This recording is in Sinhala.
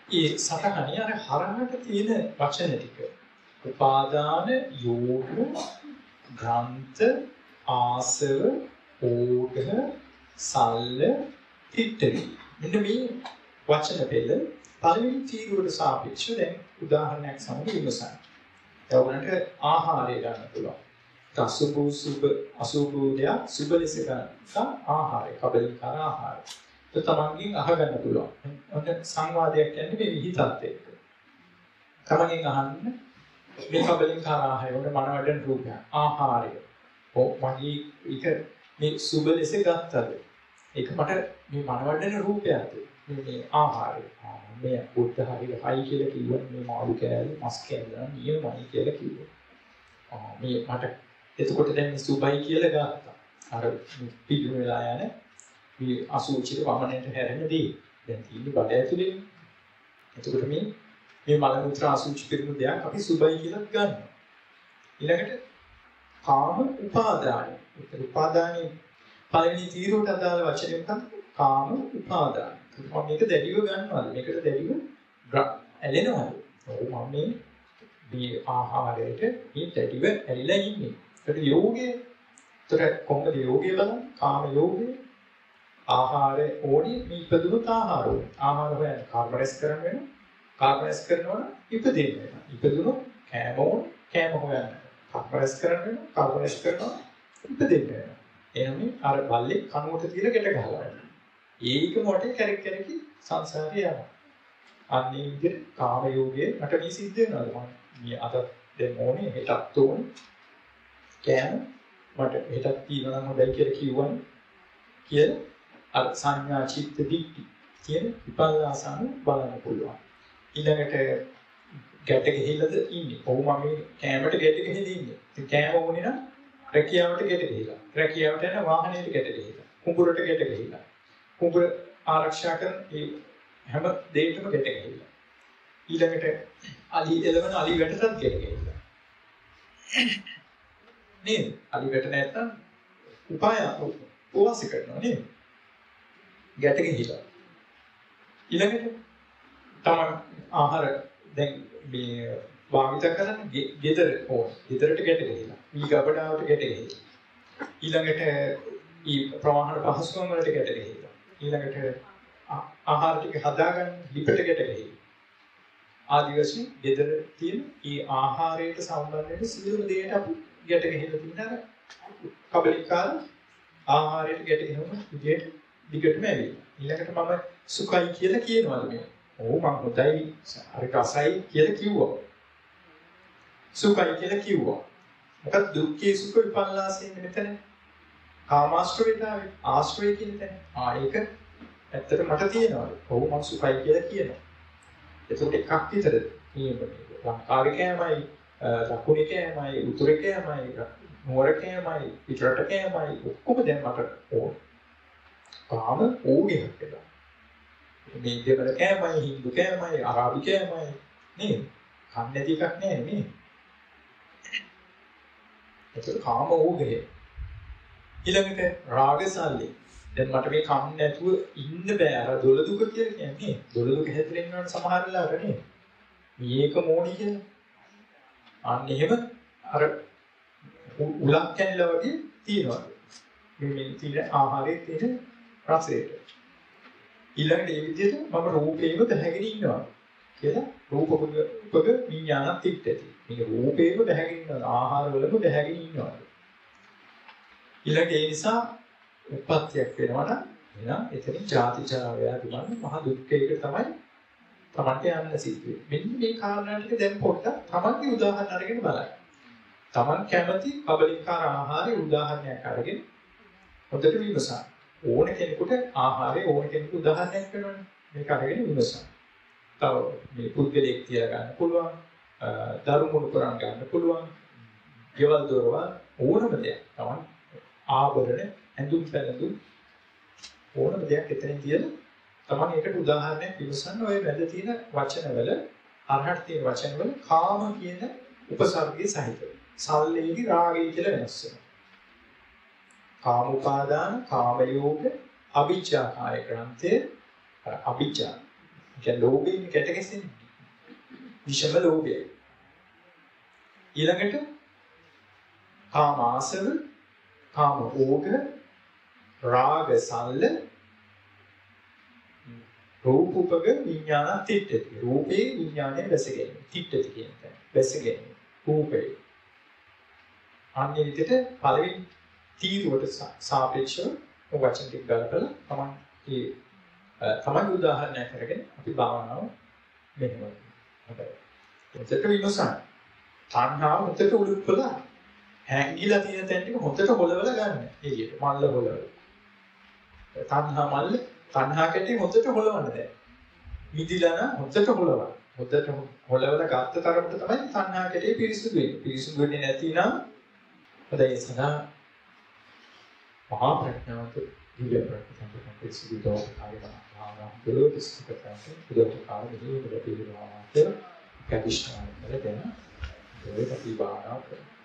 ඒ සතහනේ අර හරහට තියෙන වචන ටික. උපාදාන, යෝග, ග්‍රන්ථ, ආසව, ඕඝ, සල්ල, තිට්ඨි. මෙන්න මේ වචන පෙළ පළවෙනි තීරුවට සාපේක්ෂව දැන් උදාහරණයක් සමග විමසන්න. ඒවලට ආහාරය ගන්න පුළුවන්. අසුභෝදය සුභ ලෙස ගන්න ආහාරය, කබලින්කාර ආහාරය. ඒ තමන්ගෙන් අහගන්න පුළුවන්. ඔන්න සංවාදයක් කියන්නේ මේ විහිතත් එක්ක. තමන්ගෙන් අහන්න මේ කබලින්කාර ආහාරය වල මනවඩන රූපය ආහාරය. මගේ ඒක මේ සුභ ලෙස ගත්තද? ඒක මට මේ මනවඩන රූපයක්ද? මේ ආහාරය. මේ බුද්ධ හරියට හයි කියලා කිව්වොත් මේ මාළු කෑල්ල මස් කෑල්ල නියමයි කියලා කිව්වොත්. මේ මට එතකොට දැන් මේ සුභයි කියලා ගත්තා. අර පිටු වෙලා යන මේ අසුචිත වමනට හැරෙනදී දැන් තියෙන්නේ බඩ ඇතුලේ. එතකොට මේ මල මුත්‍ර අසුචි පිරුණු දෙයක් අපි සුභයි කියලා ගන්නවා. ඊළඟට කාම උපාදානයි. ඒක උපාදානයේ පළවෙනි තීරුවට අදාළ වචනේ මොකක්ද? කාම උපාදාන. මම මේක දැඩිව ගන්නවා. මේකට දැඩිව ඇලෙනවා. මම මේ ආහාරයට මේ දැඩිව ඇලිලා ඉන්නේ. ඒකට යෝගයේ. ඒකට කොහොමද යෝගය බලන්නේ? කාම යෝගය. ආහාරය ඕනේ මේ ඉපදුණු ආහාර ඕනේ. ආහාර හොයන්න කර්ම රැස් කරන්න වෙනවා. කර්ම රැස් කරනවා නම් ඉපදෙන්න වෙනවා. ඉපදුණු කෑම ඕනේ. කෑම හොයන්න. කර්ම රැස් කරන්න වෙනවා. කර්ම රැස් කරනවා ඉපදෙන්න වෙනවා. එනනම් අර බල්ලේ කනුවට තියලා ගැට ගහලා. ඒක මොටේ කැරක් කැරකි සංසාරේ යනවා. අන්නේ විදිහට කාම යෝගයේ මට මේ සිද්ධ වෙනවා. මේ අද දැන් ඕනේ හෙටත් ඕනේ. කෑම මට හෙටත් තියනවා නම් හොඳයි කියලා කිව්වනේ. කියලා අර සංඥා චිත්ත දික්ටි කියන විපල්ලාසන බලන්න පුළුවන්. ඊළඟට ගැට ගහලාද ඉන්නේ. ඔව් මම මේ කෑමට ගැට ගහලා ඉන්නේ. ඉතින් කෑම ඕනේ නම් රැකියාවට ගැට ගහලා. රැකියාවට යන වාහනේට ගැට ගහලා. කුඹුරට ගැට ගහලා. කුඹුර ආරක්ෂා කරන ඒ හැම දෙයකම ගැට ගහලා. ඊළඟට අලි එළවන අලි වැටටත් ගැට ගහලා. නේද? අලි වැට නැත්තම් උපාය උපවාස කරනවා නේද? ගැට ගහලා. ඊළඟට තමයි ආහාර දැන් මේ භාවිත කරන්නේ ගෙදර ඕන. ගෙදරට ගැට ගහලා. ඊ ගබඩාවට ගැට ගහලා. ඊළඟට ඊ ප්‍රවාහන පහසුකම් වලට ගැට ගහලා. ඊළඟට ආහාර ටික හදාගන්න ලිපට ගැට ගහලා. ආදි වශයෙන් ගෙදර තියෙන ඊ ආහාරයට සම්බන්ධ වෙන සියලුම දේට අපි ගැට ගහලා තියෙනවා. කබලිකාර ආහාරයට ගැට ගහන විදියට දිගටම ඇවිල්ලා. ඊළඟට මම සුඛයි කියලා කියනවාද මේ? ඔව් මම හොඳයි අර රසයි කියලා කිව්වා. සුඛයි කියලා කිව්වා. මොකද දුක්ඛේ සුඛ විපල්ලාසයෙන් මෙතන කාමාශ්‍රේතාවේ ආශ්‍රය කියන තැන. ඒක ඇත්තට මට තියෙනවා. ඔව් මම සුඛයි කියලා කියනවා. ඒකට එකක් විතරද? මේ ලංකාවේ කෑමයි, දකුණේ කෑමයි, උතුරේ කෑමයි, නුවර කෑමයි, පිටරට කෑමයි ඔක්කොම දැන් මට ඕන. කාම ඕගෙයක් වෙලා. මේ දෙවල කෑමයි, හින්දු කෑමයි, අරාබි කෑමයි නේද? කන්නේ නැති එකක් නෑ නේ. ඒක කාම ඕගය. ඊළඟට රාගසල්ලි. දැන් මට මේ කන්නේ නැතුව ඉන්න බෑ. අර දොළ දුක කියලා කියන්නේ. දොළ දුක හැදෙන්න ඕන සමහර වෙලාවට නේ. මේක මොණි කියන. අන්න එහෙම අර උලක් කැල්ලා වගේ තියෙනවා. මේ තියෙන ආහාරයේ තියෙන රසයට. ඊළඟට මේ විදිහට මම රූපේව දැහැගෙන ඉන්නවා කියලා රූපක විඥානත් එක්කදී. මේ රූපේව දැහැගෙන ඉන්නවා ආහාරවලම දැහැගෙන ඉන්නවා. ඊළඟට ඒ නිසා උප්පත්තියක් වෙනවා නම් එහෙනම් එතනින් ජාති ජරා ව්‍යාධි මරණ මහ දුක්ඛයකට තමයි තමන්ට යන්න සිද්ධ වෙන්නේ. මෙන්න මේ කාරණා ටික දැන් පොඩ්ඩක් තමන්ගේ උදාහරණ අරගෙන බලන්න. තමන් කැමති කබලින්කාර ආහාරයේ උදාහරණයක් අරගෙන හොඳට විමසන්න. ඕන කෙනෙකුට ආහාරයේ ඕන කෙනෙකුට උදාහරණයක් වෙනවනේ. මේක අරගෙන විමසන්න. තව මේ පුද්ගලයෙක් තියලා ගන්න පුළුවන්. දරුමුණු කරන් ගන්න පුළුවන්. ගෙවල් දොරවල් ඕනම දෙයක්. තමන් ආභරණ ඇඳුම් පැළඳුම් ඕනම දෙයක් එතනින් තියලා තමන් ඒකට උදාහරණයක් විමසන්න. ඔය වැද තියෙන වචනවල අරහත් තියෙන වචනවල කාම කියන උපසර්ගයේ සහිතව. සල්ලේහි රාගය කියලා වෙනස් වෙනවා. කාම උපාදාන, කාම යෝග, අවිජ්ජා කාය ග්‍රන්ථය, අවිජ්ජා කියන්නේ ලෝභයෙන් කැටගැසෙන්නේ. විෂම ලෝභය. ඊළඟට කාම ආසව, කාම ඕග, රාග සල්ල, රූපුපග විඥාන තිට්ඨති. රූපේ විඥානයේ වැසගැනීම. තිට්ඨති කියන්නේ වැසගැනීම. රූපේ. අන්නේ විදිහට පළවෙනි තීරුවට සාපේක්ෂව වචන ටික ගලපලා තමයි උදාහරණයක් කරගෙන අපි භාවනාව මෙහෙම හදයි. එතකොට විමසන්න. තණ්හාව හොතට උඩුප්පලා හැංගිලා තියෙන තැන් ටික හොතට හොලවලා ගන්න. එළියට මල්ල හොලවලා. තණ්හා කැටි හොතට හොලවන්න දැන්. මිදිලා නම් හොතට හොලවන්න. හොතට හොලවලා ගත්ත තරමට තමයි තණ්හා කැටි පිරිසුදු වෙන්නේ. පිරිසුදු වෙන්නේ නැති නම් හොඳයි සදා මහා ප්‍රඥාවට දිව්‍ය ප්‍රඥාවට පිරිසුදු දෝ ආරම්භ කැපිෂ්ඨාන කරගෙන ඒක අපි භාවනා කරනවා.